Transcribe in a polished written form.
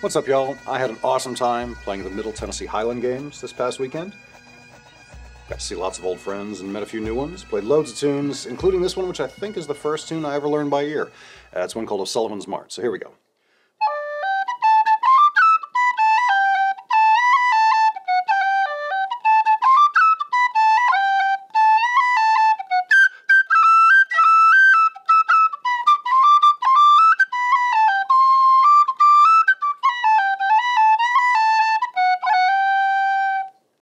What's up, y'all? I had an awesome time playing the Middle Tennessee Highland Games this past weekend. Got to see lots of old friends and met a few new ones. Played loads of tunes, including this one, which I think is the first tune I ever learned by ear. It's one called O'Sullivan's Mart, so here we go.